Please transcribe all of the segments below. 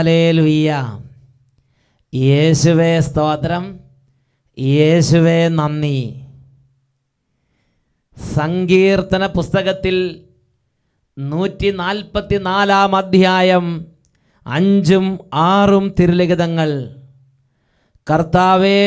Hallelujah. യേശുവേ സ്തോത്രം, യേശുവേ നന്ദി. സങ്കീർത്തന പുസ്തകത്തിൽ 144 അധ്യായം 5ഉം 6ഉം തിരുലിഖിതങ്ങൾ. കർത്താവേ,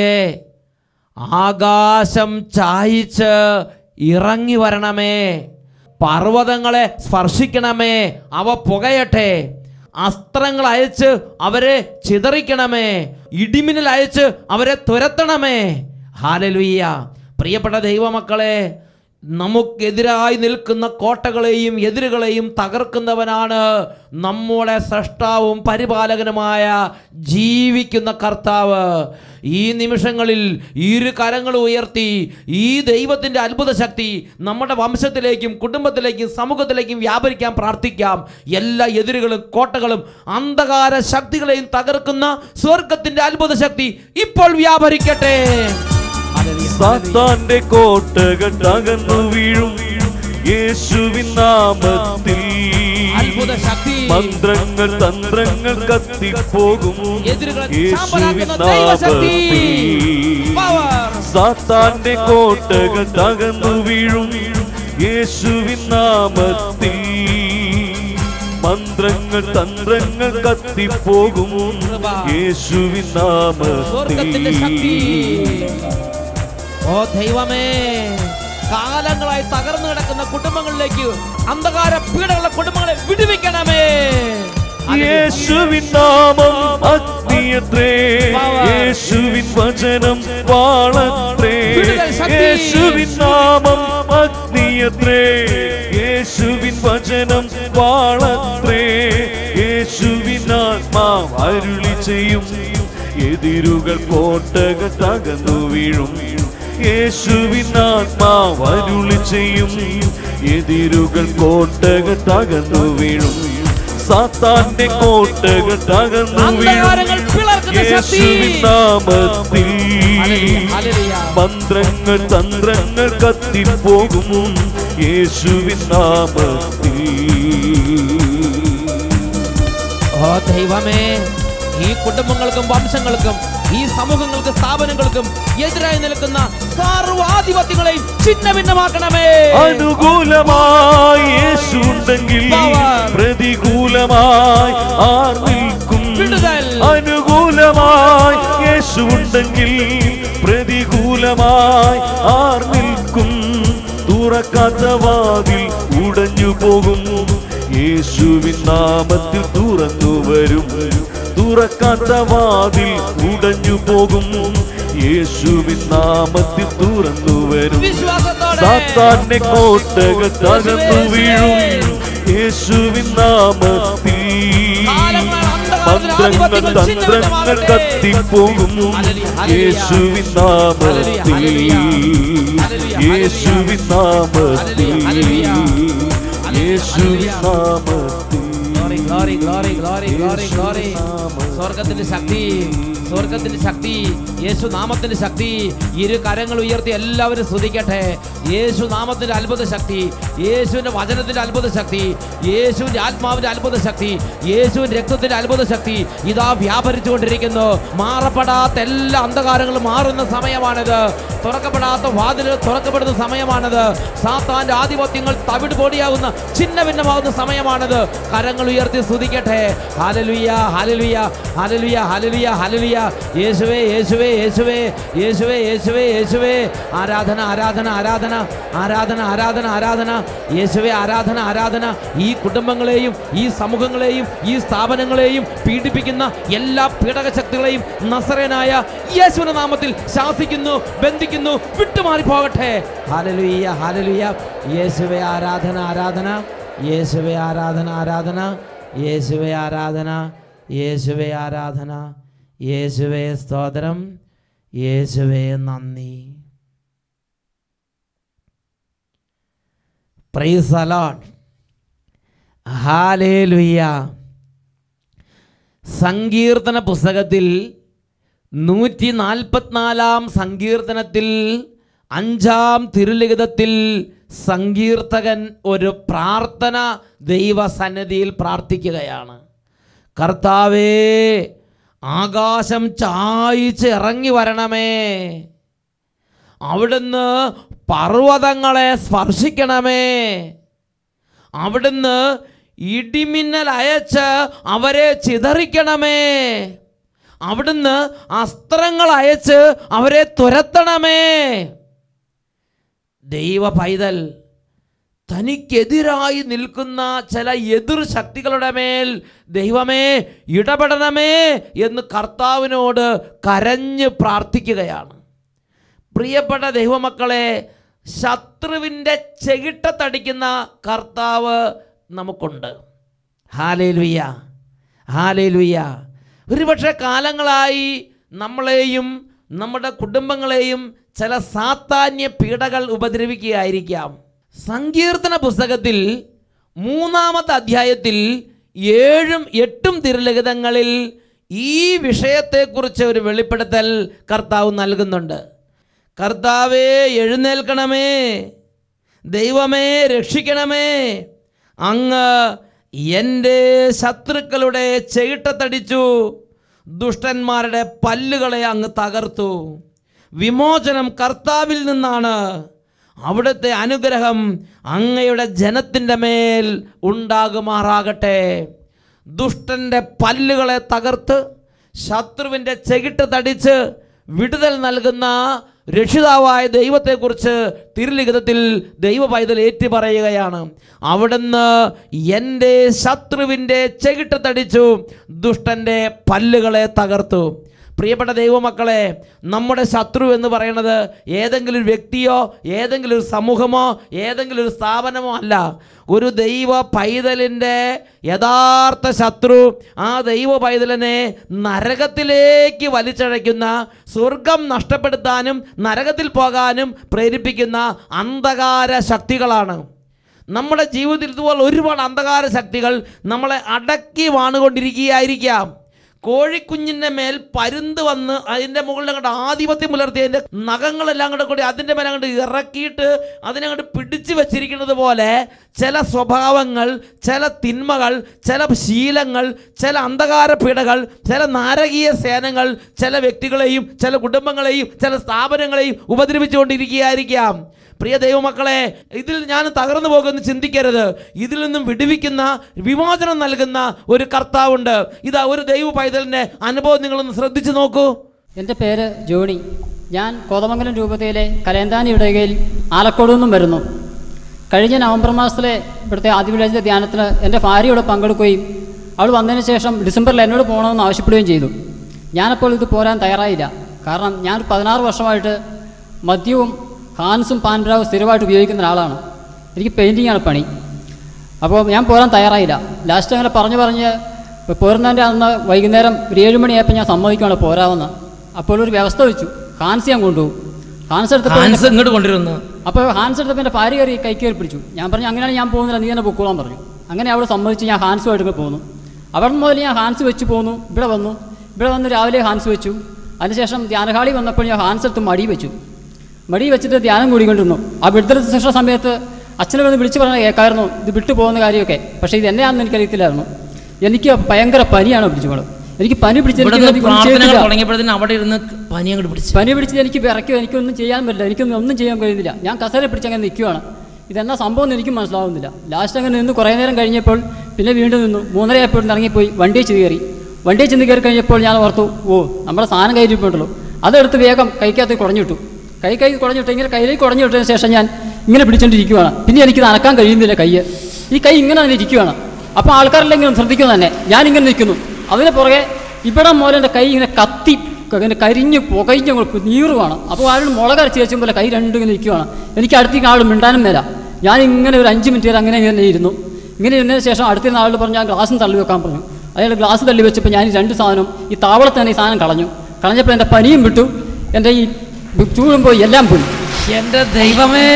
ആകാശം ചായിച്ച് ഇറങ്ങി വരണമേ, പർവ്വതങ്ങളെ സ്പർശിക്കണമേ, അവ പുകയട്ടെ. അസ്ത്രങ്ങൾ അയച്ച് അവരെ ചിതറിക്കണമേ, ഇടിമിന്നൽ അയച്ച് അവരെ തുരത്തണമേ. ഹല്ലേലൂയ. പ്രിയപ്പെട്ട ദൈവമക്കളെ, നമുക്കെതിരായി നിൽക്കുന്ന കോട്ടകളെയും എതിരുകളെയും തകർക്കുന്നവനാണ് നമ്മുടെ സ്രഷ്ടാവും പരിപാലകനുമായ ജീവിക്കുന്ന കർത്താവ്. ഈ നിമിഷങ്ങളിൽ ഇരു കരങ്ങൾ ഉയർത്തി ഈ ദൈവത്തിൻ്റെ അത്ഭുത ശക്തി നമ്മുടെ വംശത്തിലേക്കും കുടുംബത്തിലേക്കും സമൂഹത്തിലേക്കും വ്യാപരിക്കാൻ പ്രാർത്ഥിക്കാം. എല്ലാ എതിരുകളും കോട്ടകളും അന്ധകാര ശക്തികളെയും തകർക്കുന്ന സ്വർഗത്തിൻ്റെ അത്ഭുത ശക്തി ഇപ്പോൾ വ്യാപരിക്കട്ടെ. സാത്താന്റെ കോട്ടകൾ തകർന്നു വീഴും യേശുവിൻ നാമത്തിൽ. മന്ത്രങ്ങൾ തന്ത്രങ്ങൾ കത്തിപ്പോകും യേശുവിൻ നാമത്തിൽ. സാത്താന്റെ കോട്ടകൾ തകർന്നു വീഴും യേശുവിൻ നാമത്തിൽ. മന്ത്രങ്ങൾ തന്ത്രങ്ങൾ കത്തിപ്പോകും യേശുവിൻ നാമത്തിൽ. ഓ ദൈവമേ, കാലങ്ങളായി തകർന്നു കിടക്കുന്ന കുടുംബങ്ങളിലേക്ക് അന്ധകാര പീഡകളുടെ കുടുംബങ്ങളെ വിടുവിക്കണമേ. യേശുവിൻ നാമം അഗ്നിയത്രേ, യേശുവിൻ വചനം വാളത്രേ. യേശുവിൻ നാമം അഗ്നിയത്രേ, യേശുവിൻ വചനം വാളത്രേ. യേശുവിൻ ആത്മാവ് അരുളി ചെയ്യും എതിരുകൾ കോട്ടകൾ തകർന്നു വീഴും. യേശുവിൻ ആത്മാവ് അരുളി ചെയ്യും എതിരുകൾ കോട്ടകൾ തകർന്നു വീഴും. സാത്താന്റെ കോട്ടകൾ തകർന്നു വീഴും യേശുവിൻ നാമത്തിൽ. മന്ത്രങ്ങൾ തന്ത്രങ്ങൾ കത്തിപ്പോകും യേശുവിൻ നാമത്തിൽ. ഓ ദൈവമേ, ഈ കുടുംബങ്ങൾക്കും വംശങ്ങൾക്കും ഈ സമൂഹങ്ങൾക്ക് സ്ഥാപനങ്ങൾക്കും എതിരായി നിൽക്കുന്ന സർവാധിപത്യങ്ങളെയും ഛിന്ന ഭിന്നമാക്കണമേ. അനുകൂലമായി യേശു ഉണ്ടെങ്കിൽ പ്രതികൂലമായി ആർ നിൽക്കും? അനുകൂലമായി യേശു ഉണ്ടെങ്കിൽ പ്രതികൂലമായി ആർ നിൽക്കും? തുറക്കാത്ത വാതിൽ ഉടഞ്ഞു പോകും യേശുവിൻ നാമത്തിൽ തുറന്നു വരും. തുറക്കാത്ത വാതിൽ ഉടഞ്ഞു പോകും യേശുവിൻ നാമത്തിൽ തുറന്നു വരും. സാത്താന്റെ കോട്ടകൾ തകർന്നു വീഴും യേശുവിൻ നാമത്തിൽ. മന്ത്രങ്ങൾ തന്ത്രങ്ങൾ കത്തിപ്പോകും യേശുവിൻ നാമത്തിൽ. യേശുവിൻ നാമത്തിൽ. യേശുവിൻ നാമത്തിൽ. സ്വർഗത്തിന്റെ ശക്തി, സ്വർഗത്തിന്റെ ശക്തി, യേശു നാമത്തിന്റെ ശക്തി. ഇരു കരങ്ങൾ ഉയർത്തി എല്ലാവരും സ്തുതിക്കട്ടെ. യേശു നാമത്തിന്റെ അത്ഭുത ശക്തി, യേശുവിന്റെ വചനത്തിന്റെ അത്ഭുത ശക്തി, യേശുവിന്റെ ആത്മാവിന്റെ അത്ഭുത ശക്തി, യേശുവിന്റെ രക്തത്തിന്റെ അത്ഭുത ശക്തി ഇതാ വ്യാപരിച്ചുകൊണ്ടിരിക്കുന്നു. മാറപ്പെടാത്ത എല്ലാ അന്ധകാരങ്ങളും മാറുന്ന സമയമാണിത്. തുറക്കപ്പെടാത്ത വാതിൽ തുറക്കപ്പെടുന്ന സമയമാണിത്. സാത്താന്റെ ആധിപത്യങ്ങൾ തവിട് പൊടിയാകുന്ന ഛിന്ന ഭിന്നമാകുന്ന സമയമാണിത്. കരങ്ങൾ ഉയർത്തി സ്തുതിക്കട്ടെ. ഹല്ലേലൂയ, ഹല്ലേലൂയ, ഹല്ലേലൂയ, ഹല്ലേലൂയ, ഹല്ലേലൂയ. യേശുവേ, യേശുവേ, യേശുവേ, യേശുവേ, യേശുവേ, യേശുവേ. ആരാധന, ആരാധന, ആരാധന, ആരാധന, ആരാധന, ആരാധന. യേശുവേ, ആരാധന, ആരാധന. ഈ കുടുംബങ്ങളെയും ഈ സമൂഹങ്ങളെയും ഈ സ്ഥാപനങ്ങളെയും പീഡിപ്പിക്കുന്ന എല്ലാ പീഡക ശക്തികളെയും നസറേനായ യേശുവിന്റെ നാമത്തിൽ ശാസിക്കുന്നു, ബന്ധിക്കുന്നു, വിട്ടുമാറി പോകട്ടെ. ഹല്ലേലൂയ, ഹല്ലേലൂയ. യേശുവേ, ആരാധന, ആരാധന. യേശുവേ, ആരാധന, ആരാധന. യേശുവേ, ആരാധന. യേശുവേ, ആരാധന. യേശുവേ സ്തോത്രം, യേശുവേ നന്ദി. Praise the lord. ഹല്ലേലൂയ. സങ്കീർത്തന പുസ്തകത്തിൽ 144 സങ്കീർത്തനത്തിൽ 5-ാം തിരുലിഖിതത്തിൽ സങ്കീർത്തകൻ ഒരു പ്രാർത്ഥന ദൈവസന്നിധിയിൽ പ്രാർത്ഥിക്കുകയാണ്. കർത്താവേ, ആകാശം ചായിച്ച് ഇറങ്ങി വരണമേ, അവിടുന്ന് പർവ്വതങ്ങളെ സ്പർശിക്കണമേ, അവിടുന്ന് ഇടിമിന്നൽ അയച്ച് അവരെ ചിതറിക്കണമേ, അവിടുന്ന് അസ്ത്രങ്ങൾ അയച്ച് അവരെ തുരത്തണമേ. ദൈവ പൈതൽ തനിക്കെതിരായി നിൽക്കുന്ന ചില എതിർ ശക്തികളുടെ മേൽ ദൈവമേ ഇടപെടണമേ എന്ന് കർത്താവിനോട് കരഞ്ഞ് പ്രാർത്ഥിക്കുകയാണ്. പ്രിയപ്പെട്ട ദൈവമക്കളെ, ശത്രുവിൻ്റെ ചെകിട്ടത്തടിക്കുന്ന കർത്താവ് നമുക്കുണ്ട്. ഹല്ലേലൂയ, ഹല്ലേലൂയ. ഒരുപക്ഷെ കാലങ്ങളായി നമ്മളെയും നമ്മുടെ കുടുംബങ്ങളെയും ചില സാത്താന്യ പീഡകൾ ഉപദ്രവിക്കുകയായിരിക്കാം. സങ്കീർത്തന പുസ്തകത്തിൽ 3-ാമത്തെ അധ്യായത്തിൽ 7ഉം 8ഉം തിരുലിഖിതങ്ങളിൽ ഈ വിഷയത്തെക്കുറിച്ച് ഒരു വെളിപ്പെടുത്തൽ കർത്താവ് നൽകുന്നുണ്ട്. കർത്താവേ എഴുന്നേൽക്കണമേ, ദൈവമേ രക്ഷിക്കണമേ, അങ്ങ് എൻ്റെ ശത്രുക്കളുടെ ചെകിട്ടത്തടിച്ചു, ദുഷ്ടന്മാരുടെ പല്ലുകളെ അങ്ങ് തകർത്തു. വിമോചനം കർത്താവിൽ നിന്നാണ്, അവിടുത്തെ അനുഗ്രഹം അങ്ങയുടെ ജനത്തിൻ്റെ മേൽ ഉണ്ടാകുമാറാകട്ടെ. ദുഷ്ടൻ്റെ പല്ലുകളെ തകർത്ത് ശത്രുവിൻ്റെ ചെകിട്ട് തടിച്ച് വിടുതൽ നൽകുന്ന രക്ഷിതാവായ ദൈവത്തെക്കുറിച്ച് തിരുലിഖിതത്തിൽ ദൈവ പൈതൽ ഏറ്റുപറയുകയാണ്. അവിടുന്ന് എൻ്റെ ശത്രുവിൻ്റെ ചെകിട്ട് തടിച്ചു, ദുഷ്ടൻ്റെ പല്ലുകളെ തകർത്തു. പ്രിയപ്പെട്ട ദൈവമക്കളെ, നമ്മുടെ ശത്രു എന്ന് പറയുന്നത് ഏതെങ്കിലും ഒരു വ്യക്തിയോ ഏതെങ്കിലും ഒരു സമൂഹമോ ഏതെങ്കിലും ഒരു സ്ഥാപനമോ അല്ല. ഒരു ദൈവ പൈതലിൻ്റെ യഥാർത്ഥ ശത്രു ആ ദൈവ പൈതലിനെ നരകത്തിലേക്ക് വലിച്ചഴയ്ക്കുന്ന, സ്വർഗം നഷ്ടപ്പെടുത്താനും നരകത്തിൽ പോകാനും പ്രേരിപ്പിക്കുന്ന അന്ധകാര ശക്തികളാണ്. നമ്മുടെ ജീവിതത്തിൽ ഇതുപോലെ ഒരുപാട് അന്ധകാര ശക്തികൾ നമ്മളെ അടക്കി വാണുകൊണ്ടിരിക്കുകയായിരിക്കാം. കോഴിക്കുഞ്ഞിൻ്റെ മേൽ പരുന്ത് വന്ന് അതിൻ്റെ മുകളിൽ അങ്ങോട്ട് ആധിപത്യം പുലർത്തി അതിൻ്റെ നഖങ്ങളെല്ലാം കൂടെ കൂടി അതിൻ്റെ മേലെ അങ്ങോട്ട് ഇറക്കിയിട്ട് അതിനങ്ങോട്ട് പിടിച്ചു വച്ചിരിക്കുന്നത് പോലെ ചില സ്വഭാവങ്ങൾ, ചില തിന്മകൾ, ചില ശീലങ്ങൾ, ചില അന്ധകാര പീഡകൾ, ചില നാരകീയ സേനകൾ ചില വ്യക്തികളെയും ചില കുടുംബങ്ങളെയും ചില സ്ഥാപനങ്ങളെയും ഉപദ്രവിച്ചുകൊണ്ടിരിക്കുകയായിരിക്കാം. പ്രിയ ദൈവമക്കളെ, ഇതിൽ ഞാൻ തകർന്നു പോകുമെന്ന് ചിന്തിക്കരുത്. ഇതിൽ നിന്നും വിടുവിക്കുന്ന, വിമോചനം നൽകുന്ന ഒരു കർത്താവുണ്ട്. ഇതാ ഒരു ദൈവ പൈതലിൻ്റെ അനുഭവം നിങ്ങളൊന്ന് ശ്രദ്ധിച്ചു നോക്കൂ. എൻ്റെ പേര് ജോണി. ഞാൻ കോതമംഗലം രൂപതയിലെ കലേന്താനി ഇടവകയിൽ ആലക്കോട് നിന്നും വരുന്നു. കഴിഞ്ഞ നവംബർ മാസത്തിലെ ഇവിടുത്തെ ആദിവിളേജിൻ്റെ ധ്യാനത്തിന് എൻ്റെ ഭാര്യയോട് പങ്കെടുക്കുകയും അവൾ വന്നതിന് ശേഷം ഡിസംബറിൽ എന്നോട് പോകണമെന്ന് ആവശ്യപ്പെടുകയും ചെയ്തു. ഞാനപ്പോൾ ഇത് പോരാൻ തയ്യാറായില്ല. കാരണം ഞാൻ 16 വർഷമായിട്ട് മദ്യവും ഹാൻസും പാൻബ്രാവും സ്ഥിരമായിട്ട് ഉപയോഗിക്കുന്ന ഒരാളാണ്. എനിക്ക് പെയിൻറ്റിങ്ങാണ് പണി. അപ്പോൾ ഞാൻ പോരാൻ തയ്യാറായില്ല. ലാസ്റ്റ് അങ്ങനെ പറഞ്ഞ് പോരുന്നതിൻ്റെ അന്ന് വൈകുന്നേരം ഒരു 7 മണിയായപ്പോൾ ഞാൻ സമ്മതിക്കുകയാണ് പോരാമെന്ന്. അപ്പോൾ ഒരു വ്യവസ്ഥ വെച്ചു, ഹാൻസ് ഞാൻ കൊണ്ടുപോകും. ഹാൻസ് ഇങ്ങോട്ട് കൊണ്ടുവരുന്നു. അപ്പോൾ ഹാൻസ് എടുത്തപ്പോൾ എൻ്റെ ഭാര്യ കയറി കൈ കയറി പിടിച്ചു. ഞാൻ പറഞ്ഞു അങ്ങനെയാണ് ഞാൻ പോകുന്നില്ല, നീ തന്നെ പൊക്കോളാൻ പറഞ്ഞു. അങ്ങനെ അവൾ സമ്മതിച്ച് ഞാൻ ഹാൻസുമായിട്ട് പോന്നു. അവിടെ മുതൽ ഞാൻ ഹാൻസ് വെച്ച് പോന്നു. ഇവിടെ വന്ന് രാവിലെ ഹാൻസ് വെച്ചു. അതിനുശേഷം ധ്യാനഹാളി വന്നപ്പോൾ ഞാൻ ഹാൻസ് എടുത്ത് മടി വെച്ചിട്ട് ധ്യാനം കൂടിക്കൊണ്ടിരുന്നു. ആ വിടുതൽ ശിക്ഷ സമയത്ത് അച്ഛനെ വന്ന് വിളിച്ച് പറഞ്ഞാൽ കേൾക്കായിരുന്നു ഇത് വിട്ടു പോകുന്ന കാര്യമൊക്കെ. പക്ഷേ ഇത് എന്നെയാണെന്ന് എനിക്കറിയത്തില്ലായിരുന്നു. എനിക്ക് ഭയങ്കര പനിയാണ് പിടിച്ചോളൂ. എനിക്ക് പനി പിടിച്ചത് അവിടെ ഇരുന്ന് പനി പിടിച്ചത് എനിക്ക് വിറയ്ക്കും. എനിക്കൊന്നും ചെയ്യാൻ പറ്റില്ല. ഒന്നും ചെയ്യാൻ കഴിയുന്നില്ല. ഞാൻ കസേര പിടിച്ച് അങ്ങനെ നിൽക്കുകയാണ്. ഇതെന്നാ സംഭവം എന്ന് എനിക്കും മനസ്സിലാവുന്നില്ല. ലാസ്റ്റ് അങ്ങനെ നിന്ന് കുറേ നേരം കഴിഞ്ഞപ്പോൾ പിന്നെ വീണ്ടും നിന്നു. 3:30 ആയപ്പോൾ ഇറങ്ങിപ്പോയി വണ്ടിയിൽ ചെന്ന് കയറി കഴിഞ്ഞപ്പോൾ ഞാൻ ഓർത്തു, നമ്മുടെ സാധനം കയ്യിലിരിപ്പുണ്ടല്ലോ. അതെടുത്ത് വേഗം കൈക്കകത്ത് കുടഞ്ഞിട്ടു. കൈ കുടഞ്ഞിട്ട് ഇങ്ങനെ കയ്യിലേക്ക് കുടഞ്ഞിട്ടതിന് ശേഷം ഞാൻ ഇങ്ങനെ പിടിച്ചുകൊണ്ടിരിക്കുകയാണ്. പിന്നെ എനിക്കിത് അനക്കാൻ കഴിയുന്നില്ല. ഈ കൈ ഇങ്ങനെ തന്നെ ഇരിക്കുകയാണ്. അപ്പോൾ ആൾക്കാരെല്ലാം ഇങ്ങനെ ശ്രദ്ധിക്കുന്നു തന്നെ. ഞാനിങ്ങനെ നിൽക്കുന്നു. അതിന് പുറകെ ഇവിടെ മുതൽ എൻ്റെ കൈ ഇങ്ങനെ കത്തി ഇങ്ങനെ കരിഞ്ഞ് പുകഞ്ഞ് നീറുവാണ്. അപ്പോൾ ആരും മുളകരച്ച് വെച്ചും പോലെ കൈ രണ്ടും ഇങ്ങനെ നിൽക്കുകയാണ്. എനിക്ക് അടുത്തേക്ക് ആൾ മിണ്ടാനും മേല. ഞാനിങ്ങനെ ഒരു 5 മിനിറ്റ് വരെ അങ്ങനെ ഇരുന്നു. ഇങ്ങനെ ഇരുന്നതിന് ശേഷം അടുത്ത ആളോട് പറഞ്ഞു ഞാൻ ഗ്ലാസും തള്ളി വെക്കാൻ പറഞ്ഞു. അയാൾ ഗ്ലാസ് തള്ളി വെച്ചപ്പോൾ ഞാൻ ഈ 2 സാധനം ഈ താവളത്ത് തന്നെ ഈ സാധനം കളഞ്ഞപ്പോൾ എൻ്റെ പനിയും വിട്ടു, എൻ്റെ ഈ ചൂടും പോയി, എല്ലാം പോയി. എൻ്റെ ദൈവമേ!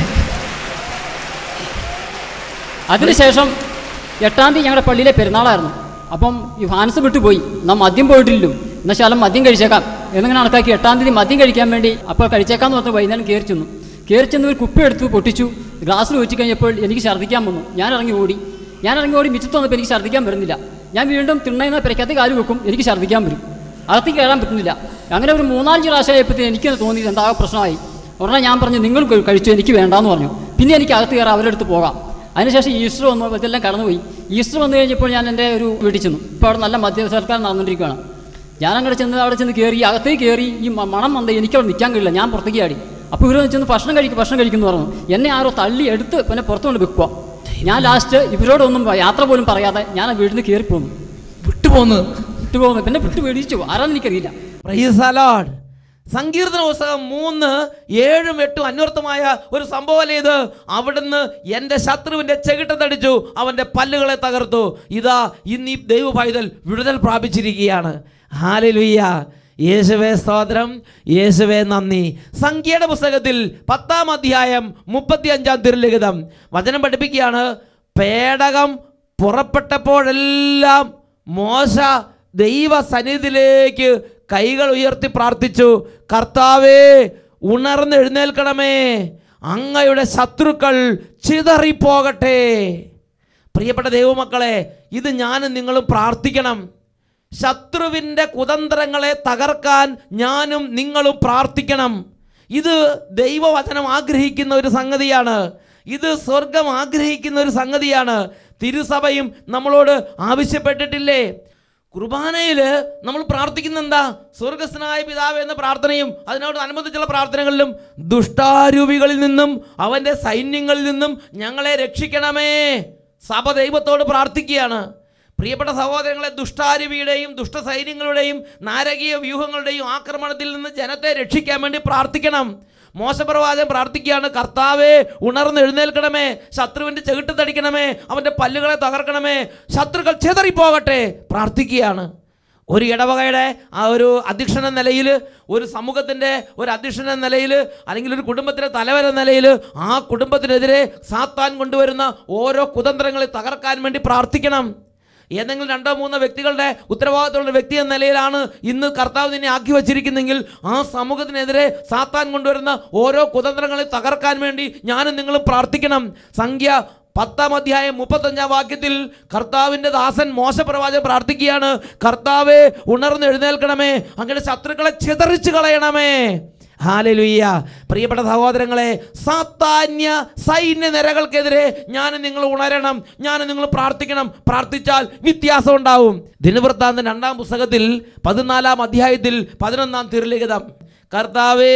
അതിനുശേഷം 8-ാം തീയതി ഞങ്ങളുടെ പള്ളിയിലെ പെരുന്നാളായിരുന്നു. അപ്പം ഈ ഹാൻസ് വിട്ടുപോയി. നാം മദ്യം പോയിട്ടില്ലല്ലോ, എന്നാൽ ശാലം മദ്യം കഴിച്ചേക്കാം എന്നിങ്ങനെ കണക്കാക്കി 8-ാം തീയതി മദ്യം കഴിക്കാൻ വേണ്ടി അപ്പോൾ കഴിച്ചേക്കാമെന്ന് പറഞ്ഞ് വൈകുന്നേരം കയറി ചെന്ന് ഒരു കുപ്പി എടുത്ത് പൊട്ടിച്ചു. ഗ്ലാസ്സിൽ വെച്ച് കഴിഞ്ഞപ്പോൾ എനിക്ക് ഛർദ്ദിക്കാൻ വന്നു. ഞാൻ ഇറങ്ങി ഓടി. മിറ്റത്ത് വന്നപ്പോൾ എനിക്ക് ഛർദ്ദിക്കാൻ വരുന്നില്ല. ഞാൻ വീണ്ടും തിണ്ണയുന്ന പെരക്കകത്ത് കാല് വെക്കും, എനിക്ക് ഛർദ്ദിക്കാൻ വരും, അകത്തേക്ക് കയറാൻ പറ്റുന്നില്ല. അങ്ങനെ ഒരു 3-4 പ്രാവശ്യമായപ്പോഴത്തേക്ക് എനിക്ക് തോന്നി എന്താ പ്രശ്നമായി. ഉടനെ ഞാൻ പറഞ്ഞു നിങ്ങൾ കഴിച്ചു, എനിക്ക് വേണ്ടാന്ന് പറഞ്ഞു. പിന്നെ എനിക്ക് അകത്ത് കയറാം, അവരുടെ അടുത്ത് പോകാം. അതിനുശേഷം ഈസ്റ്റർ വന്നു, ഇതെല്ലാം കടന്നുപോയി. ഈസ്റ്റർ വന്നു കഴിഞ്ഞപ്പോൾ ഞാൻ എൻ്റെ ഒരു വീട്ടിൽ ചെന്നു. ഇപ്പോൾ അവിടെ നല്ല മദ്യ സർക്കാർ നടന്നുകൊണ്ടിരിക്കുകയാണ്. ഞാൻ അവിടെ ചെന്ന് കയറി, അകത്തേക്ക് കയറി, ഈ മണം വന്ന് എനിക്കവിടെ നിൽക്കാൻ കഴിയില്ല, ഞാൻ പുറത്തേക്ക് ചാടി. അപ്പോൾ ഇവർ ചെന്ന് ഭക്ഷണം കഴിക്കുമെന്ന് പറഞ്ഞു. എന്നെ ആരോ തള്ളി എടുത്ത് പിന്നെ പുറത്തുകൊണ്ട് വെക്കുക. ഞാൻ ലാസ്റ്റ് ഇവരോടൊന്നും യാത്ര പോലും പറയാതെ ഞാൻ ആ വീട്ടിൽ നിന്ന് കയറിപ്പോന്നു, വിട്ടുപോകുന്നു. പിന്നെ വിട്ടു പേടിച്ചു, ആരാന്ന് എനിക്കറിയില്ല. Praise the lord. സങ്കീർത്തന പുസ്തകം 3:7, 8 അന്വർത്ഥമായ ഒരു സംഭവമല്ലേ ഇത്. അവിടുന്ന് എൻ്റെ ശത്രുവിൻ്റെ ചെകിട്ടത്തടിച്ചു, അവൻ്റെ പല്ലുകളെ തകർത്തു. ഇതാ ഇന്ന് ഈ ദൈവ പൈതൽ വിടുതൽ പ്രാപിച്ചിരിക്കുകയാണ്. ഹല്ലേലൂയ. യേശുവേ സ്തോത്രം, യേശുവേ നന്ദി. സംഖ്യയുടെ പുസ്തകത്തിൽ 10-ാം അധ്യായം 35-ാം തിരുലിഖിതം വചനം പഠിപ്പിക്കുകയാണ്. പേടകം പുറപ്പെട്ടപ്പോഴെല്ലാം മോശ ദൈവ സന്നിധിയിലേക്ക് കൈകൾ ഉയർത്തി പ്രാർത്ഥിച്ചു, കർത്താവേ ഉണർന്നെഴുന്നേൽക്കണമേ, അങ്ങയുടെ ശത്രുക്കൾ ചിതറിപ്പോകട്ടെ. പ്രിയപ്പെട്ട ദൈവമക്കളെ, ഇത് ഞാനും നിങ്ങളും പ്രാർത്ഥിക്കണം. ശത്രുവിൻ്റെ കുതന്ത്രങ്ങളെ തകർക്കാൻ ഞാനും നിങ്ങളും പ്രാർത്ഥിക്കണം. ഇത് ദൈവവചനം ആഗ്രഹിക്കുന്ന ഒരു സംഗതിയാണ്. ഇത് സ്വർഗം ആഗ്രഹിക്കുന്ന ഒരു സംഗതിയാണ്. തിരുസഭയും നമ്മളോട് ആവശ്യപ്പെട്ടിട്ടില്ലേ? കുർബാനയിൽ നമ്മൾ പ്രാർത്ഥിക്കുന്ന എന്താ? സ്വർഗസ്ഥനായ പിതാവേ എന്ന പ്രാർത്ഥനയും അതിനോട് അനുബന്ധിച്ചുള്ള പ്രാർത്ഥനകളിലും ദുഷ്ടാരൂപികളിൽ നിന്നും അവൻ്റെ സൈന്യങ്ങളിൽ നിന്നും ഞങ്ങളെ രക്ഷിക്കണമേ സഭ ദൈവത്തോട് പ്രാർത്ഥിക്കുകയാണ്. പ്രിയപ്പെട്ട സഹോദരങ്ങളെ, ദുഷ്ടാരൂപിയുടെയും ദുഷ്ടസൈന്യങ്ങളുടെയും നാരകീയ വ്യൂഹങ്ങളുടെയും ആക്രമണത്തിൽ നിന്ന് ജനത്തെ രക്ഷിക്കാൻ വേണ്ടി പ്രാർത്ഥിക്കണം. മോശപ്രവാചകൻ പ്രാർത്ഥിക്കുകയാണ്, കർത്താവേ ഉണർന്നെഴുന്നേൽക്കണമേ, ശത്രുവിൻ്റെ ചെകിട്ട് തടിക്കണമേ, അവൻ്റെ പല്ലുകളെ തകർക്കണമേ, ശത്രുക്കൾ ചിതറിപ്പോകട്ടെ പ്രാർത്ഥിക്കുകയാണ്. ഒരു ഇടവകയുടെ ആ ഒരു അധ്യക്ഷൻ എന്ന നിലയിൽ, ഒരു സമൂഹത്തിൻ്റെ ഒരു അധ്യക്ഷൻ എന്ന നിലയിൽ, അല്ലെങ്കിൽ ഒരു കുടുംബത്തിൻ്റെ തലവൻ എന്ന നിലയിൽ ആ കുടുംബത്തിനെതിരെ സാത്താൻ കൊണ്ടുവരുന്ന ഓരോ കുതന്ത്രങ്ങളെ തകർക്കാൻ വേണ്ടി പ്രാർത്ഥിക്കണം. ഏതെങ്കിലും 2-3 വ്യക്തികളുടെ ഉത്തരവാദിത്തമുള്ള വ്യക്തി എന്ന നിലയിലാണ് ഇന്ന് കർത്താവ് നിന്നെ ആക്കി വച്ചിരിക്കുന്നെങ്കിൽ ആ സമൂഹത്തിനെതിരെ സാത്താൻ കൊണ്ടുവരുന്ന ഓരോ കുതന്ത്രങ്ങളെ തകർക്കാൻ വേണ്ടി ഞാനും നിങ്ങളും പ്രാർത്ഥിക്കണം. സംഖ്യ 10-ാം അധ്യായം 35-ാം വാക്യത്തിൽ കർത്താവിൻ്റെ ദാസൻ മോശപ്രവാചകൻ പ്രാർത്ഥിക്കുകയാണ്, കർത്താവേ ഉണർന്നെഴുന്നേൽക്കണമേ, അങ്ങയുടെ ശത്രുക്കളെ ചിതറിച്ചു കളയണമേ. ഹല്ലേലൂയ. പ്രിയപ്പെട്ട സഹോദരങ്ങളെ, സാത്താന്യ സൈന്യ നിരകൾക്കെതിരെ ഞാനും നിങ്ങൾ ഉണരണം, ഞാനും നിങ്ങൾ പ്രാർത്ഥിക്കണം. പ്രാർത്ഥിച്ചാൽ വ്യത്യാസം ഉണ്ടാവും. ദിനവൃത്താന്തം 2-ാം പുസ്തകത്തിൽ 14-ാം അധ്യായത്തിൽ 11-ാം തിരുലിഖിതം, കർത്താവേ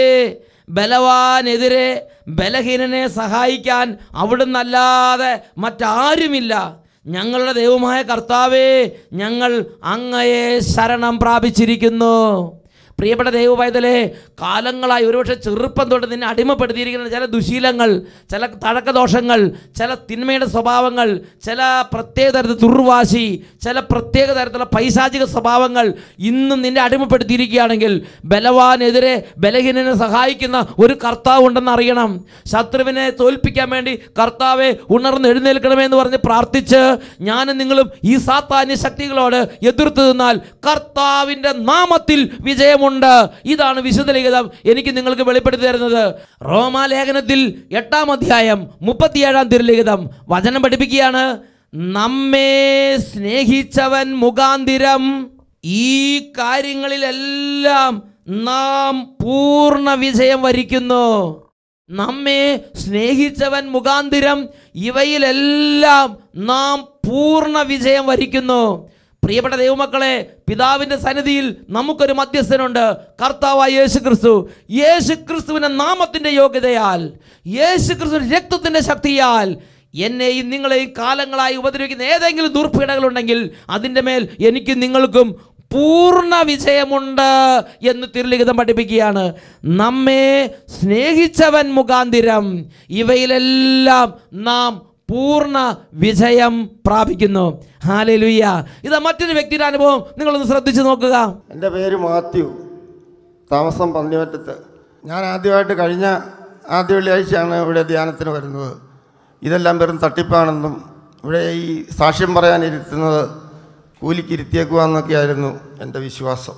ബലവാനെതിരെ ബലഹീനനെ സഹായിക്കാൻ അവിടുന്നല്ലാതെ മറ്റാരുമില്ല. ഞങ്ങളുടെ ദൈവമായ കർത്താവേ, ഞങ്ങൾ അങ്ങയെ ശരണം പ്രാപിച്ചിരിക്കുന്നു. പ്രിയപ്പെട്ട ദൈവപൈതലേ, കാലങ്ങളായി ഒരുപക്ഷെ ചെറുപ്പം തൊട്ട് നിന്നെ അടിമപ്പെടുത്തിയിരിക്കുന്ന ചില ദുശീലങ്ങൾ, ചില തഴക്കദോഷങ്ങൾ, ചില തിന്മയുടെ സ്വഭാവങ്ങൾ, ചില പ്രത്യേക തരത്തിൽ ദുർവാശി, ചില പ്രത്യേക തരത്തിലുള്ള പൈശാചിക സ്വഭാവങ്ങൾ ഇന്നും നിന്നെ അടിമപ്പെടുത്തിയിരിക്കുകയാണെങ്കിൽ ബലവാനെതിരെ ബലഹീനനെ സഹായിക്കുന്ന ഒരു കർത്താവ് ഉണ്ടെന്ന് അറിയണം. ശത്രുവിനെ തോൽപ്പിക്കാൻ വേണ്ടി കർത്താവെ ഉണർന്നെഴുന്നേൽക്കണമെന്ന് പറഞ്ഞ് പ്രാർത്ഥിച്ച് ഞാനും നിങ്ങളും ഈ സാത്താന്യ ശക്തികളോട് എതിർത്ത് നിന്നാൽ കർത്താവിൻ്റെ നാമത്തിൽ വിജയം. ഇതാണ് വിശുദ്ധ ലിഖിതം എനിക്ക് നിങ്ങൾക്ക് വെളിപ്പെടുത്തി തരുന്നത്. റോമാലേഖനത്തിൽ 8-ാം അധ്യായം 37-ാം തിരുലിഖിതം വചനം പഠിപ്പിക്കുകയാണ്, നമ്മെ സ്നേഹിച്ചവൻ മുഖാന്തിരം ഈ കാര്യങ്ങളിലെല്ലാം നാം പൂർണ്ണ വിജയം വരിക്കുന്നു. നമ്മെ സ്നേഹിച്ചവൻ മുഖാന്തിരം ഇവയിലെല്ലാം നാം പൂർണ്ണ വിജയം വരിക്കുന്നു. പ്രിയപ്പെട്ട ദൈവമക്കളെ, പിതാവിൻ്റെ സന്നിധിയിൽ നമുക്കൊരു മധ്യസ്ഥനുണ്ട്, കർത്താവായ യേശുക്രിസ്തു. യേശുക്രിസ്തുവിൻ്റെ നാമത്തിൻ്റെ യോഗ്യതയാൽ, യേശുക്രിസ്തുവിൻ്റെ രക്തത്തിൻ്റെ ശക്തിയാൽ എന്നെയും നിങ്ങളെയും കാലങ്ങളായി ഉപദ്രവിക്കുന്ന ഏതെങ്കിലും ദുർപീഡകളുണ്ടെങ്കിൽ അതിൻ്റെ മേൽ എനിക്കും നിങ്ങൾക്കും പൂർണ്ണ വിജയമുണ്ട് എന്ന് തിരുലിഖിതം പഠിപ്പിക്കുകയാണ്. നമ്മെ സ്നേഹിച്ചവൻ മുഖാന്തിരം ഇവയിലെല്ലാം നാം പൂർണ്ണ വിജയം പ്രാപിക്കുന്നു. ഹല്ലേലൂയ. ഇതാ മറ്റൊരു വ്യക്തിയുടെ അനുഭവം, നിങ്ങളൊന്ന് ശ്രദ്ധിച്ച് നോക്കുക. എൻ്റെ പേര് മാത്യു, താമസം പന്നിമറ്റത്ത്. ഞാൻ ആദ്യമായിട്ട് കഴിഞ്ഞ ആദ്യ വെള്ളിയാഴ്ചയാണ് ഇവിടെ ധ്യാനത്തിന് വരുന്നത്. ഇതെല്ലാം വെറും തട്ടിപ്പാണെന്നും ഇവിടെ ഈ സാക്ഷ്യം പറയാനിരുത്തുന്നത് കൂലിക്ക് ഇരുത്തിയേക്കുവാന്നൊക്കെയായിരുന്നു എൻ്റെ വിശ്വാസം.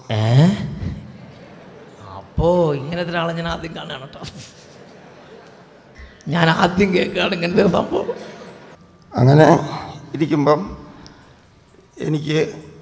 അപ്പോൾ ഇങ്ങനത്തെ ഒരാളെ ഞാൻ ആദ്യം കാണുകയാണ് കേട്ടോ. ഞാൻ ആദ്യം കേൾക്കുകയാണ് ഇങ്ങനത്തെ സംഭവം. അങ്ങനെ ഇരിക്കുമ്പം എനിക്ക്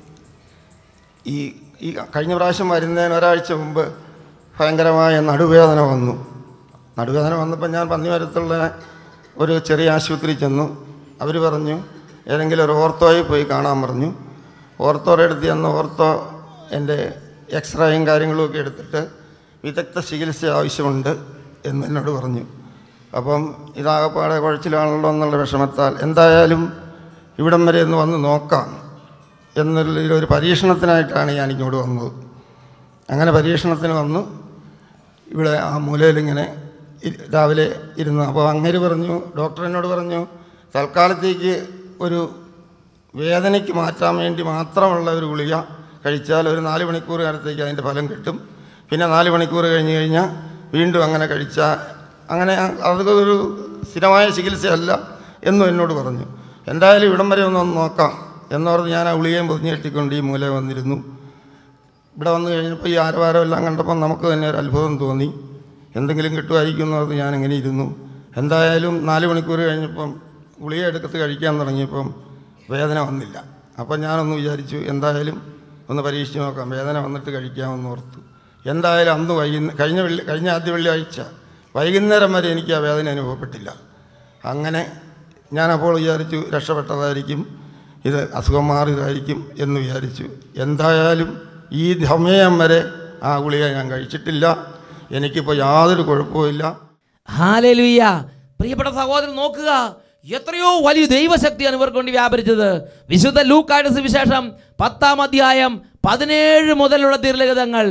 ഈ കഴിഞ്ഞ പ്രാവശ്യം വരുന്നതിന് ഒരാഴ്ച മുമ്പ് ഭയങ്കരമായ നടുവേദന വന്നു. നടുവേദന വന്നപ്പോൾ ഞാൻ പന്നിമരത്തുള്ള ഒരു ചെറിയ ആശുപത്രി ചെന്നു. അവർ പറഞ്ഞു ഏതെങ്കിലും ഒരു ഓർത്തോയിൽ പോയി കാണാൻ പറഞ്ഞു. ഓർത്തോയുടെ അടുത്ത് ചെന്ന് ഓർത്തോ എൻ്റെ എക്സ്റേയും കാര്യങ്ങളുമൊക്കെ എടുത്തിട്ട് വിദഗ്ധ ചികിത്സ ആവശ്യമുണ്ട് എന്ന് എന്നോട് പറഞ്ഞു. അപ്പം ഇതാകപ്പാടെ കുഴച്ചിലാണല്ലോ എന്നുള്ള വിഷമത്താൽ എന്തായാലും ഇവിടം വരെ ഒന്ന് വന്ന് നോക്കാം എന്നുള്ളൊരു പരീക്ഷണത്തിനായിട്ടാണ് ഞാൻ ഇങ്ങോട്ട് വന്നത്. അങ്ങനെ പരീക്ഷണത്തിന് വന്നു. ഇവിടെ ആ മൂലയിലിങ്ങനെ രാവിലെ ഇരുന്നു. അപ്പോൾ അങ്ങേര് പറഞ്ഞു, ഡോക്ടർ എന്നോട് പറഞ്ഞു, തൽക്കാലത്തേക്ക് ഒരു വേദനയ്ക്ക് മാറ്റാൻ വേണ്ടി മാത്രമുള്ള ഒരു ഗുളിക കഴിച്ചാൽ ഒരു 4 മണിക്കൂർ കാലത്തേക്ക് അതിൻ്റെ ഫലം കിട്ടും. പിന്നെ 4 മണിക്കൂർ കഴിഞ്ഞ് കഴിഞ്ഞാൽ വീണ്ടും അങ്ങനെ കഴിച്ചാൽ അങ്ങനെ അതൊരു സ്ഥിരമായ ചികിത്സയല്ല എന്നും എന്നോട് പറഞ്ഞു. എന്തായാലും ഇവിടം വരെ ഒന്ന് നോക്കാം എന്ന് പറഞ്ഞ് ഞാൻ ആ ഗുളികയും പൊതിഞ്ഞ് കെട്ടിക്കൊണ്ട് ഈ മൂല വന്നിരുന്നു. ഇവിടെ വന്നു കഴിഞ്ഞപ്പോൾ ഈ ആരവാരം എല്ലാം കണ്ടപ്പം നമുക്ക് തന്നെ ഒരു അത്ഭുതം തോന്നി. എന്തെങ്കിലും കിട്ടുമായിരിക്കും എന്ന് പറഞ്ഞ് ഞാനിങ്ങനെ ഇരുന്നു. എന്തായാലും 4 മണിക്കൂർ കഴിഞ്ഞപ്പം ഗുളിക എടുക്കത്ത് കഴിക്കാൻ തുടങ്ങിയപ്പം വേദന വന്നില്ല. അപ്പം ഞാനൊന്ന് വിചാരിച്ചു എന്തായാലും ഒന്ന് പരീക്ഷിച്ച് നോക്കാം, വേദന വന്നിട്ട് കഴിക്കാമെന്ന് ഓർത്തു. എന്തായാലും അന്ന് കഴിഞ്ഞ ആദ്യ വെള്ളിയാഴ്ച വൈകുന്നേരം വരെ എനിക്ക് ആ വേദന അനുഭവപ്പെട്ടില്ല. അങ്ങനെ ഞാനപ്പോൾ വിചാരിച്ചു രക്ഷപ്പെട്ടതായിരിക്കും, ഇത് അസുഖം മാറിയതായിരിക്കും എന്ന് വിചാരിച്ചു. എന്തായാലും ഈ സമയം വരെ ആ ഗുളിക ഞാൻ കഴിച്ചിട്ടില്ല. എനിക്കിപ്പോൾ യാതൊരു കുഴപ്പമില്ല. ഹല്ലേലൂയ. പ്രിയപ്പെട്ട സഹോദരൻ, നോക്കുക, എത്രയോ വലിയ ദൈവശക്തിയാണ് ഇവർക്ക് വേണ്ടി വ്യാപരിച്ചത്. വിശുദ്ധ ലൂക്കായുടെ സുവിശേഷം 10-ാം അധ്യായം 17 മുതലുള്ള തിരുലിഖിതങ്ങൾ.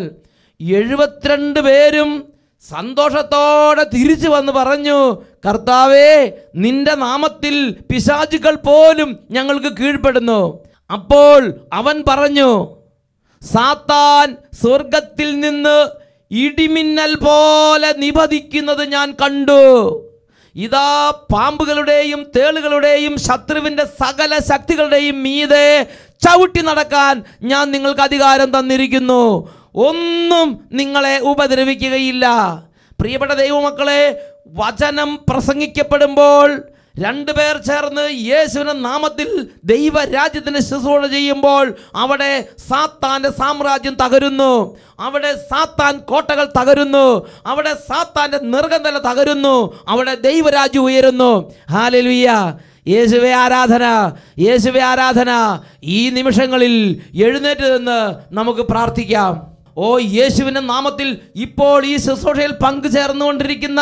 72 പേരും സന്തോഷത്തോടെ തിരിച്ചു വന്ന് പറഞ്ഞു, കർത്താവേ, നിന്റെ നാമത്തിൽ പിശാചുക്കൾ പോലും ഞങ്ങൾക്ക് കീഴ്പ്പെടുന്നു. അപ്പോൾ അവൻ പറഞ്ഞു, സാത്താൻ സ്വർഗത്തിൽ നിന്ന് ഇടിമിന്നൽ പോലെ നിപതിക്കുന്നത് ഞാൻ കണ്ടു. ഇതാ പാമ്പുകളുടെയും തേളുകളുടെയും ശത്രുവിൻ്റെ സകല ശക്തികളുടെയും മീതെ ചവിട്ടി നടക്കാൻ ഞാൻ നിങ്ങൾക്ക് അധികാരം തന്നിരിക്കുന്നു. ഒന്നും നിങ്ങളെ ഉപദ്രവിക്കുകയില്ല. പ്രിയപ്പെട്ട ദൈവമക്കളെ, വചനം പ്രസംഗിക്കപ്പെടുമ്പോൾ 2 പേർ ചേർന്ന് യേശുവിന്റെ നാമത്തിൽ ദൈവരാജ്യത്തിന് ശുശ്രൂഷ ചെയ്യുമ്പോൾ അവിടെ സാത്താന്റെ സാമ്രാജ്യം തകരുന്നു, അവിടെ സാത്താൻ കോട്ടകൾ തകരുന്നു, അവിടെ സാത്താന്റെ നിർഗന്ധല തകരുന്നു, അവിടെ ദൈവരാജ്യം ഉയരുന്നു. ഹല്ലേലൂയ. യേശുവേ ആരാധന, യേശുവേ ആരാധന. ഈ നിമിഷങ്ങളിൽ എഴുന്നേറ്റ് നിന്ന് നമുക്ക് പ്രാർത്ഥിക്കാം. ഓ യേശുവിന്റെ നാമത്തിൽ ഇപ്പോൾ ഈ ശുശ്രൂഷയിൽ പങ്കുചേർന്നുകൊണ്ടിരിക്കുന്ന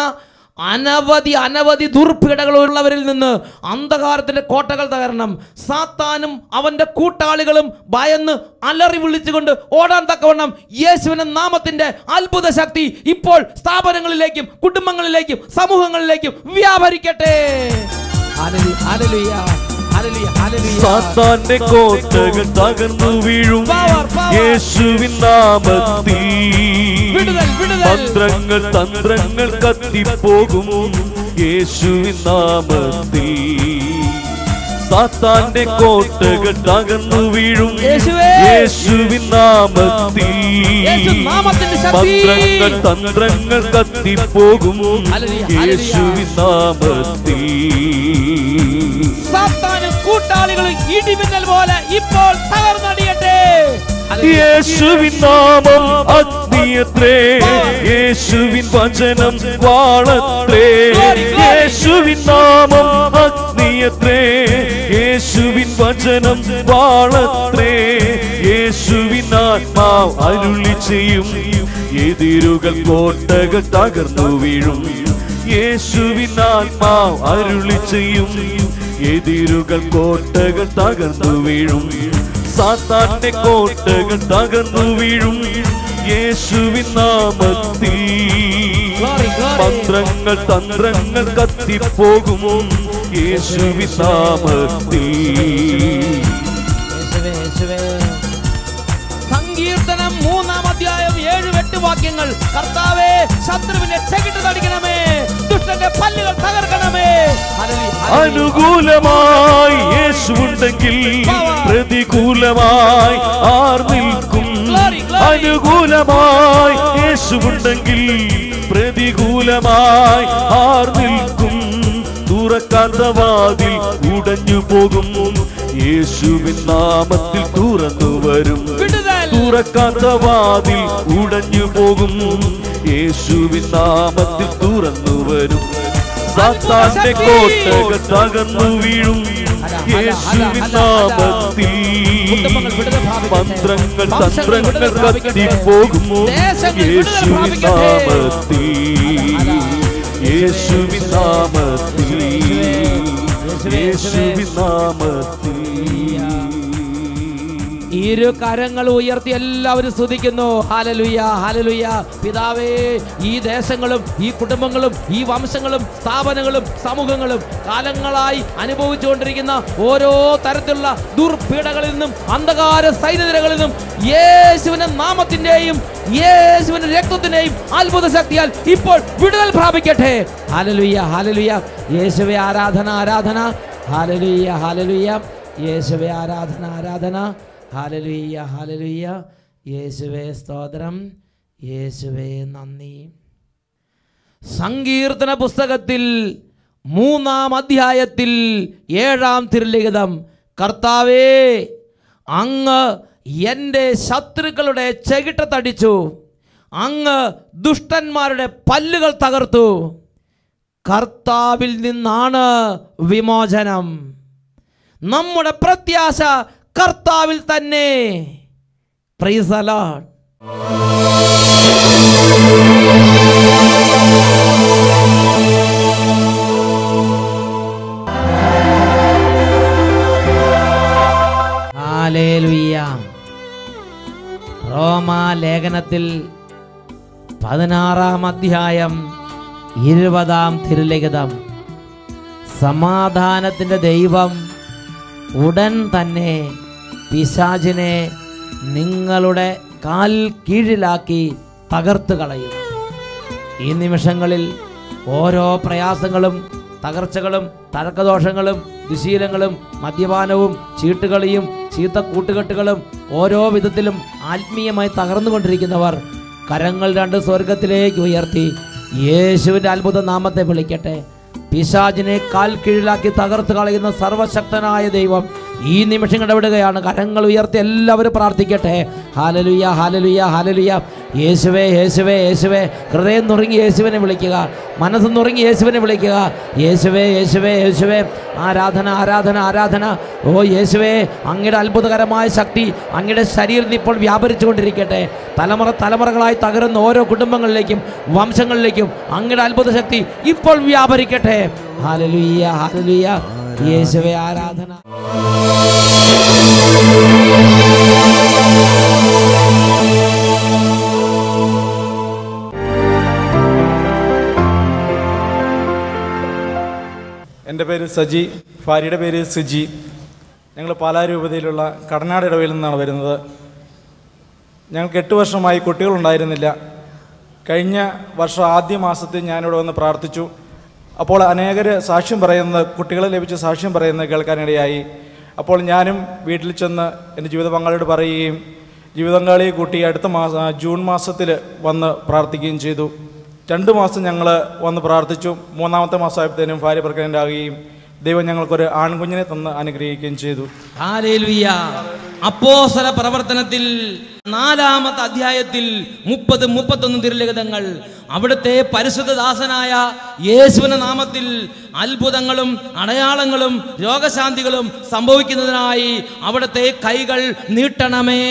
അനവധി ദുർപീഡകളുള്ളവരിൽ നിന്ന് അന്ധകാരത്തിന്റെ കോട്ടകൾ തകരണം. സാത്താനും അവന്റെ കൂട്ടാളികളും ഭയന്ന് അലറി വിളിച്ചുകൊണ്ട് ഓടാൻ തക്കവണ്ണം യേശുവിന്റെ നാമത്തിന്റെ അത്ഭുത ശക്തി ഇപ്പോൾ സ്ഥാപനങ്ങളിലേക്കും കുടുംബങ്ങളിലേക്കും സമൂഹങ്ങളിലേക്കും വ്യാപരിക്കട്ടെ. സാത്താന്റെ കോട്ടകൾ തകർന്നു വീഴും യേശുവിൻ നാമത്തിൽ. തന്ത്രങ്ങൾ കത്തിപ്പോകും യേശുവിൻ നാമത്തിൽ. സാത്താന്റെ കോട്ടകൾ തകർന്നു വീഴും യേശുവിൻ നാമത്തിൽ. തന്ത്രങ്ങൾ കത്തിപ്പോകും യേശുവിൻ നാമത്തിൽ. സാത്താനും കൂട്ടാളികളും ഇടിമിന്നൽ പോലെ ഇപ്പോൾ തകർന്നടിയട്ടെ. യേശുവിൻ നാമം അഗ്നിയത്രേ, യേശുവിൻ വചനം വാളത്രേ. യേശുവിൻ നാമം അഗ്നിയത്രേ, യേശുവിൻ വചനം വാളത്രേ. യേശുവിൻ ആത്മാവ് അരുളി ചെയ്യും, എതിരുകൾ കോട്ടകൾ തകർന്നു വീഴും. യേശുവിൻ ആത്മാവ് അരുളി ചെയ്യും, എതിരുകൾ കോട്ടകൾ തകർന്നു വീഴും. സാത്താന്റെ കോട്ടകൾ തകർന്നു വീഴും യേശുവിൻ നാമത്തിൽ. തന്ത്രങ്ങൾ കത്തിപ്പോകും യേശുവിൻ നാമത്തിൽ. സങ്കീർത്തനം 3-ാം അധ്യായം 7-8 വാക്യങ്ങൾ. കർത്താവേ, ശത്രുവിനെ ചെകിട്ട് തടിക്കണമേ, ദുഷ്ടന്റെ പല്ലുകൾ തകർക്കണമേ. അനുകൂലമായി യേശുണ്ടെങ്കിൽ പ്രതികൂലമായി ആർ നിൽക്കും? അനുകൂലമായി യേശുണ്ടെങ്കിൽ പ്രതികൂലമായി ആർ നിൽക്കും? തുറക്കാത്ത വാതിൽ ഉടഞ്ഞു പോകും, യേശുവിൻ നാമത്തിൽ തുറന്നു വരും. വിടുതൽ. തുറക്കാത്ത വാതിൽ ഉടഞ്ഞു പോകും. യേശുവിൻ നാമത്തിൽ തുറന്നു വരും. സാത്താന്റെ കോട്ടകൾ തകർന്നു വീഴും. യേശുവിൻ നാമത്തിൽ മന്ത്രങ്ങൾ തന്ത്രങ്ങൾ കത്തിപ്പോകും. യേശുവിൻ നാമത്തിൽ യേശുവിൻ നാമത്തിൽ യേശുവിൻ നാമത്തിൽ. ഇരു കരങ്ങൾ ഉയർത്തി എല്ലാവരും സ്തുതിക്കുന്നു. ഹല്ലേലൂയ, ഹല്ലേലൂയ. പിതാവേ, ഈ ദേശങ്ങളും ഈ കുടുംബങ്ങളും ഈ വംശങ്ങളും സ്ഥാപനങ്ങളും സമൂഹങ്ങളും കാലങ്ങളായി അനുഭവിച്ചുകൊണ്ടിരിക്കുന്ന ഓരോ തരത്തിലുള്ള ദുർപീഡകളിൽ നിന്നും അന്ധകാര സൈന്യനിരകളിൽ നിന്നും യേശുവിന്റെ നാമത്തിന്റെയും യേശുവിന്റെ രക്തത്തിന്റെയും അത്ഭുത ശക്തിയാൽ ഇപ്പോൾ വിടുതൽ പ്രാപിക്കട്ടെ. ഹല്ലേലൂയ, ഹല്ലേലൂയ. യേശുവേ ആരാധന, ആരാധന. ഹല്ലേലൂയ, ഹല്ലേലൂയ. യേശുവേ ആരാധന, ആരാധന. ഹല്ലേലൂയ, ഹല്ലേലൂയ. യേശുവേ സ്തോത്രം, യേശുവേ നന്ദി. സങ്കീർത്തന പുസ്തകത്തിൽ 3-ാം അധ്യായത്തിൽ 7-ാം തിരുലിഖിതം, കർത്താവേ, അങ്ങ് എൻ്റെ ശത്രുക്കളുടെ ചെകിട്ടത്തടിച്ചു, അങ്ങ് ദുഷ്ടന്മാരുടെ പല്ലുകൾ തകർത്തു. കർത്താവിൽ നിന്നാണ് വിമോചനം. നമ്മുടെ പ്രത്യാശ കർത്താവിൽ തന്നെ. Praise the lord. ഹല്ലേലൂയ. റോമാലേഖനത്തിൽ 16-ാം അധ്യായം 20-ാം തിരുലിഖിതം, സമാധാനത്തിൻ്റെ ദൈവം ഉടൻ തന്നെ പിശാചിനെ നിങ്ങളുടെ കാൽ കീഴിലാക്കി തകർത്ത് കളയും. ഈ നിമിഷങ്ങളിൽ ഓരോ പ്രയാസങ്ങളും തകർച്ചകളും തർക്കദോഷങ്ങളും ദുശീലങ്ങളും മദ്യപാനവും ചീട്ടുകളിയും ചീത്ത കൂട്ടുകെട്ടുകളും ഓരോ വിധത്തിലും ആത്മീയമായി തകർന്നുകൊണ്ടിരിക്കുന്നവർ കരങ്ങൾ 2 സ്വർഗത്തിലേക്ക് ഉയർത്തി യേശുവിൻ്റെ അത്ഭുത നാമത്തെ വിളിക്കട്ടെ. പിശാചിനെ കാൽ കീഴിലാക്കി തകർത്ത് കളയുന്ന സർവശക്തനായ ദൈവം ഈ നിമിഷം ഇടപെടുകയാണ്. കരങ്ങൾ ഉയർത്തി എല്ലാവരും പ്രാർത്ഥിക്കട്ടെ. ഹല്ലേലൂയ, ഹല്ലേലൂയ, ഹല്ലേലൂയ. യേശുവേ, യേശുവേ, യേശുവേ. ഹൃദയം നുറുങ്ങി യേശുവിനെ വിളിക്കുക, മനസ്സ് നുറുങ്ങി യേശുവിനെ വിളിക്കുക. യേശുവേ, യേശുവേ, യേശുവേ. ആരാധന, ആരാധന, ആരാധന. ഓ യേശുവേ, അങ്ങയുടെ അത്ഭുതകരമായ ശക്തി അങ്ങയുടെ ശരീരത്തിൽ ഇപ്പോൾ വ്യാപരിച്ചു കൊണ്ടിരിക്കട്ടെ. തലമുറകളായി തകരുന്ന ഓരോ കുടുംബങ്ങളിലേക്കും വംശങ്ങളിലേക്കും അങ്ങയുടെ അത്ഭുത ശക്തി ഇപ്പോൾ വ്യാപരിക്കട്ടെ. ഹല്ലേലൂയ, ഹല്ലേലൂയ. യേശുവേ ആരാധന. എൻ്റെ പേര് സജി, ഭാര്യയുടെ പേര് സിജി. ഞങ്ങൾ പാലാരൂപതയിലുള്ള കടനാട് ഇടവയിൽ നിന്നാണ് വരുന്നത്. ഞങ്ങൾക്ക് 8 വർഷമായി കുട്ടികളുണ്ടായിരുന്നില്ല. കഴിഞ്ഞ വർഷം ആദ്യ മാസത്തിൽ ഞാനിവിടെ വന്ന് പ്രാർത്ഥിച്ചു. അപ്പോൾ അനേകർ സാക്ഷ്യം പറയുന്നത്, കുട്ടികളെ ലഭിച്ച സാക്ഷ്യം പറയുന്നത് കേൾക്കാനിടയായി. അപ്പോൾ ഞാനും വീട്ടിൽ ചെന്ന് എൻ്റെ ജീവിത പങ്കാളിയോട് പറയുകയും ജീവിത പങ്കാളിയെ കൂട്ടി അടുത്ത ജൂൺ മാസത്തിൽ വന്ന് പ്രാർത്ഥിക്കുകയും ചെയ്തു. 2 മാസം ഞങ്ങൾ വന്ന് പ്രാർത്ഥിച്ചു. 3-ാമത്തെ മാസമായപ്പോഴത്തേനും ഭാര്യ പ്രഗ്നൻ്റ് ആവുകയും ദൈവം ഞങ്ങൾക്കൊരു ആൺകുഞ്ഞിനെ തന്ന് അനുഗ്രഹിക്കുകയും ചെയ്തു. ഹല്ലേലൂയ. അപ്പോസ്തല പ്രവർത്തനത്തിൽ 4-ാമത്തെ അധ്യായത്തിൽ 30-31 തിരുലിഖിതങ്ങൾ, അവിടുത്തെ പരിശുദ്ധദാസനായ യേശുവിന്റെ നാമത്തിൽ അത്ഭുതങ്ങളും അടയാളങ്ങളും രോഗശാന്തികളും സംഭവിക്കുന്നതിനായി അവിടുത്തെ കൈകൾ നീട്ടണമേ.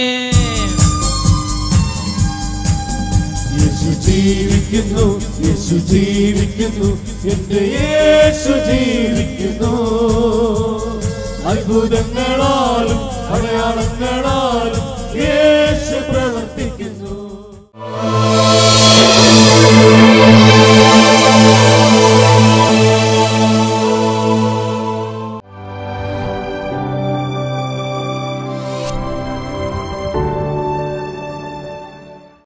യേശു ജീവിക്കുന്നു, യേശു ജീവിക്കുന്നു, എൻ്റെ യേശു ജീവിക്കുന്നു. അത്ഭുതങ്ങളാലും അടയാളങ്ങളാലും യേശു പ്രവർത്തി